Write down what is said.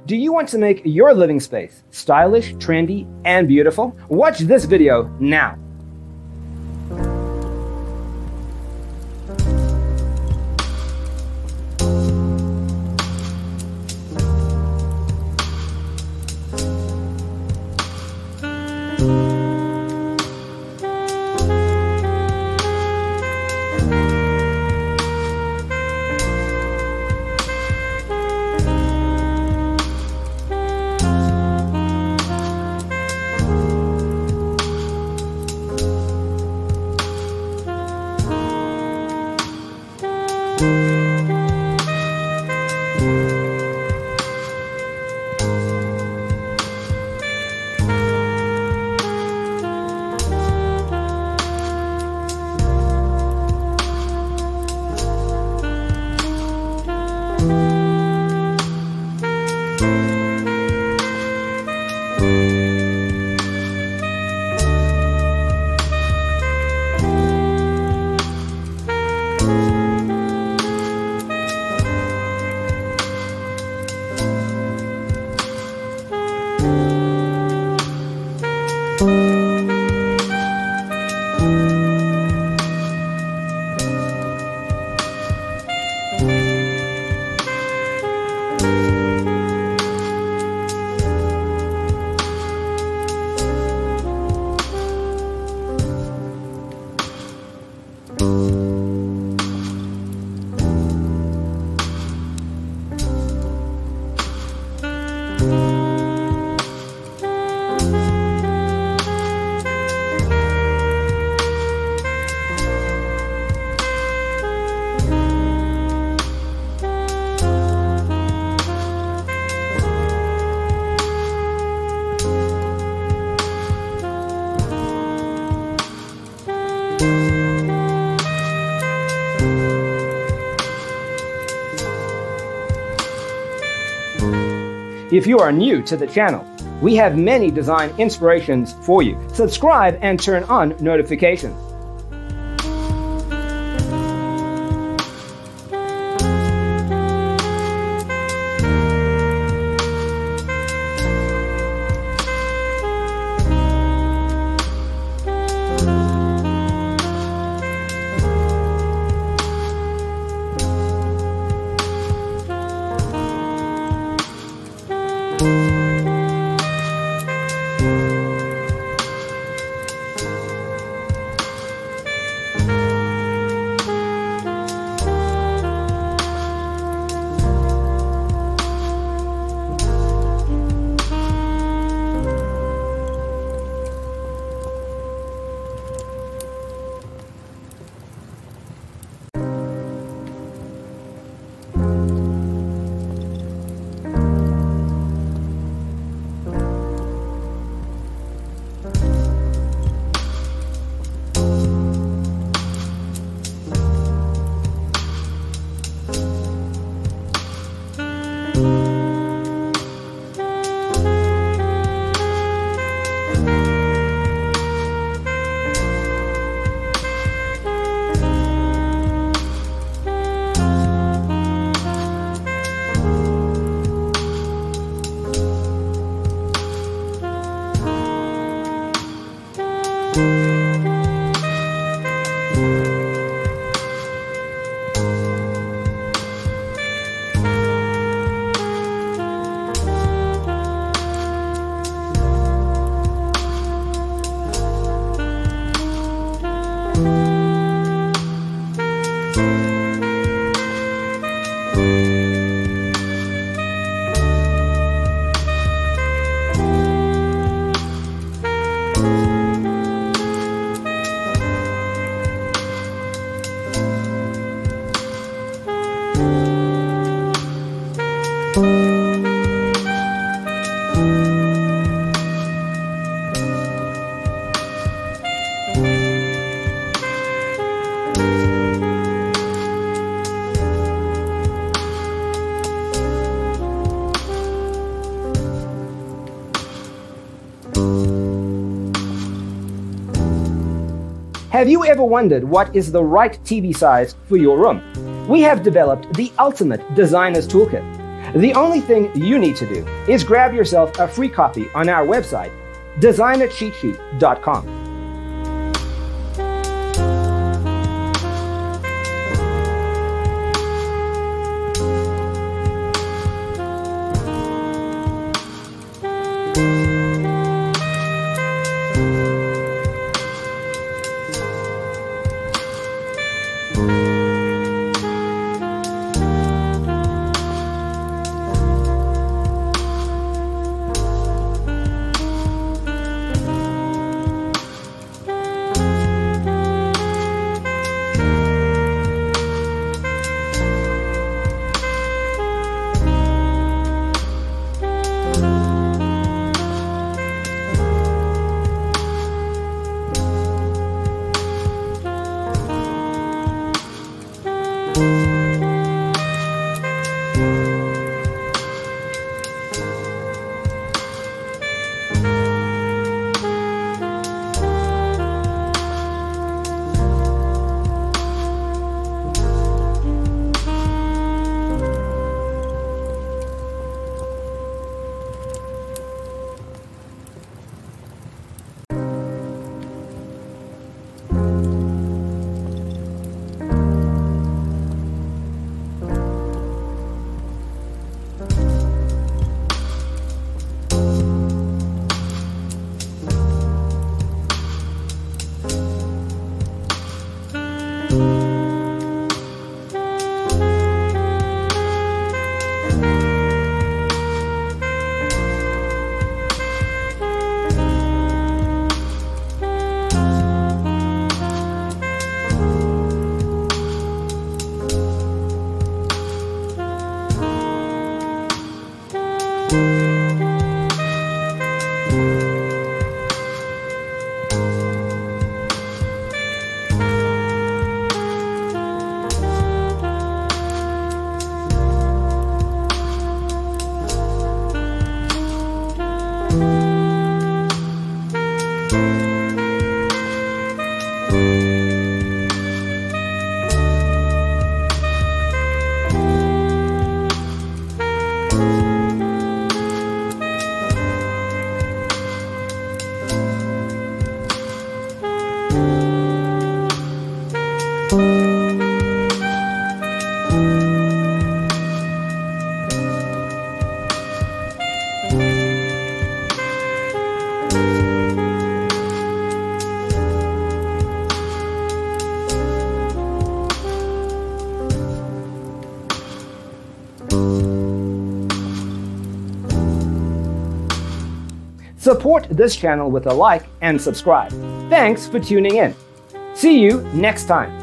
Do you want to make your living space stylish, trendy, and beautiful? Watch this video now. If you are new to the channel, we have many design inspirations for you. Subscribe and turn on notifications. Have you ever wondered what is the right TV size for your room? We have developed the ultimate designer's toolkit. The only thing you need to do is grab yourself a free copy on our website, designercheatsheet.com. Support this channel with a like and subscribe. Thanks for tuning in. See you next time.